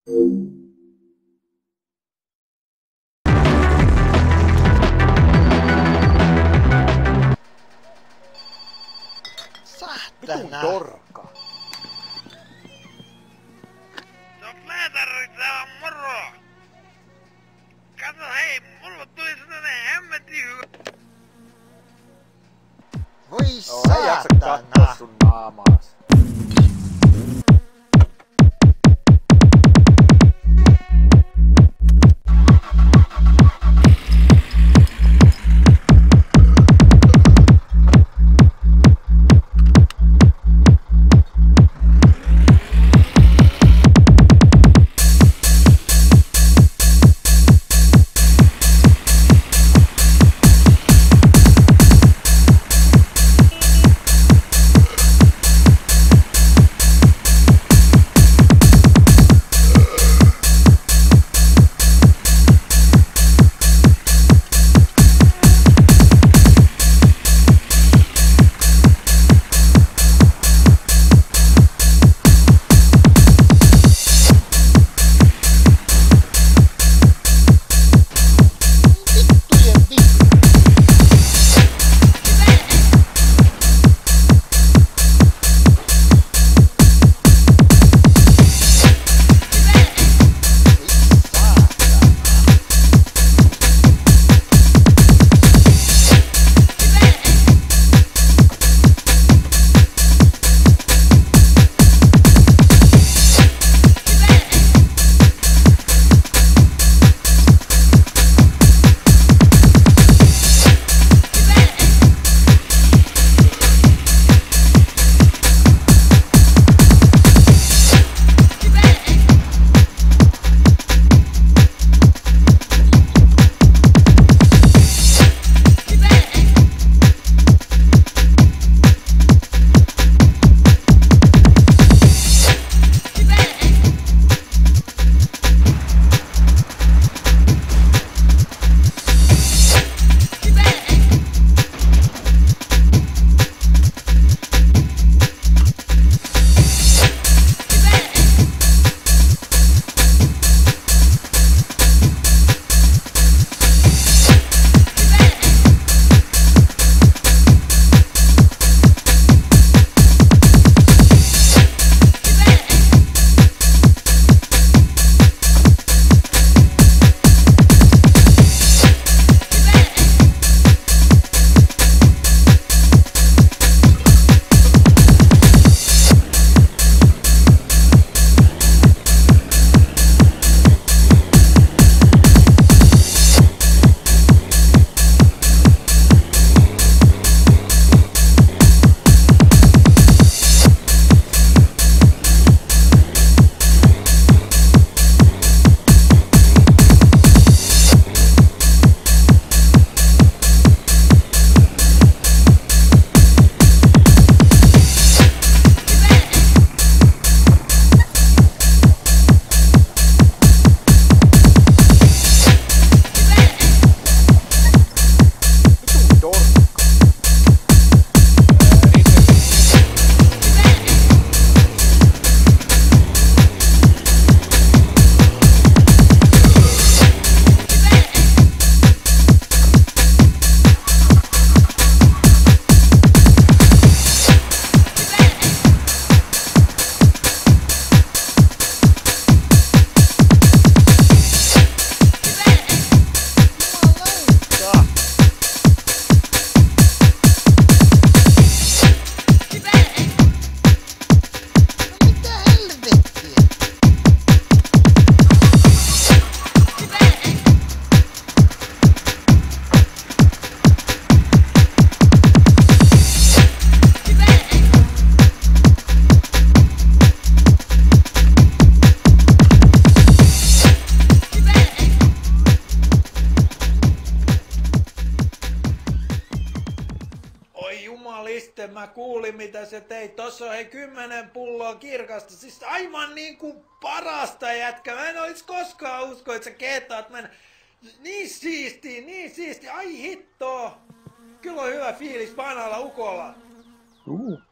Vitun torka. Se on Fleetari, täällä on moro! Kato hei, mulla tuli sellainen hemmetin hyvä... Voi Ei jaksa saatana. katsoa sun naamaas. Sitten mä kuulin mitä se teit. Tossa on 10 pulloa kirkasta. Siis aivan niinku parasta jätkä. Mä en olis koskaan usko, että sä kehtaat mennä. Niin siistiä, niin siistiä. Ai hitto. Kyllä on hyvä fiilis vanhalla ukolla.